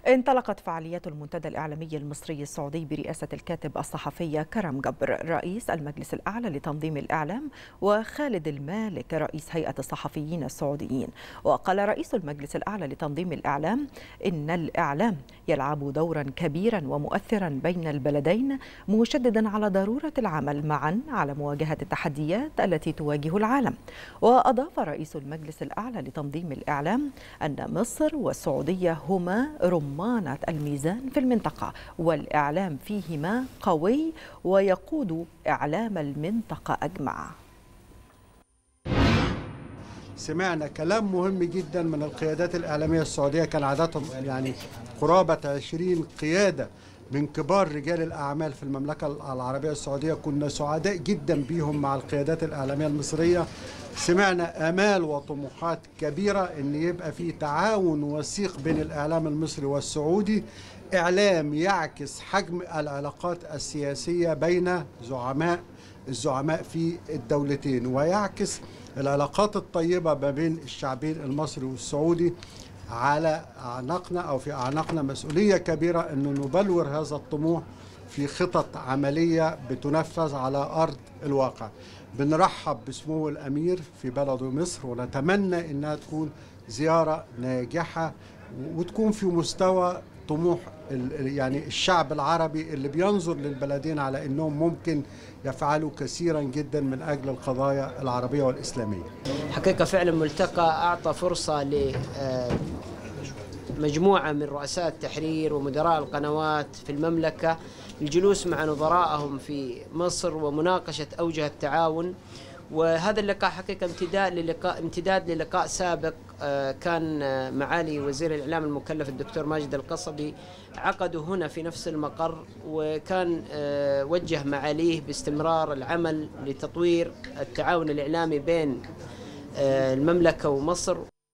انطلقت فعاليات المنتدى الإعلامي المصري السعودي برئاسة الكاتب الصحفي كرم جبر رئيس المجلس الأعلى لتنظيم الإعلام وخالد المالك رئيس هيئة الصحفيين السعوديين. وقال رئيس المجلس الأعلى لتنظيم الإعلام إن الإعلام يلعب دورا كبيرا ومؤثرا بين البلدين، مشددا على ضرورة العمل معا على مواجهة التحديات التي تواجه العالم. وأضاف رئيس المجلس الأعلى لتنظيم الإعلام أن مصر والسعودية هما رمانة الميزان في المنطقة، والإعلام فيهما قوي ويقود إعلام المنطقة أجمع. سمعنا كلام مهم جدا من القيادات الإعلامية السعودية، كان عددهم قرابة 20 قيادة من كبار رجال الأعمال في المملكة العربية السعودية. كنا سعداء جدا بيهم مع القيادات الإعلامية المصرية. سمعنا آمال وطموحات كبيرة أن يبقى في تعاون وثيق بين الإعلام المصري والسعودي، إعلام يعكس حجم العلاقات السياسية بين الزعماء في الدولتين، ويعكس العلاقات الطيبة ما بين الشعبين المصري والسعودي. على أعناقنا أو في أعناقنا مسؤولية كبيرة أن نبلور هذا الطموح في خطط عملية بتنفذ على أرض الواقع. بنرحب بسمو الأمير في بلده مصر، ونتمنى أنها تكون زيارة ناجحة وتكون في مستوى طموح يعني الشعب العربي اللي بينظر للبلدين على أنهم ممكن يفعلوا كثيرا جدا من أجل القضايا العربية والإسلامية. حقيقة فعلا ملتقى أعطى فرصة لمجموعة من رؤساء التحرير ومدراء القنوات في المملكة الجلوس مع نظرائهم في مصر ومناقشة أوجه التعاون. وهذا اللقاء حقيقة امتداد للقاء سابق كان معالي وزير الإعلام المكلف الدكتور ماجد القصبي عقده هنا في نفس المقر، وكان وجه معاليه باستمرار العمل لتطوير التعاون الإعلامي بين المملكة ومصر.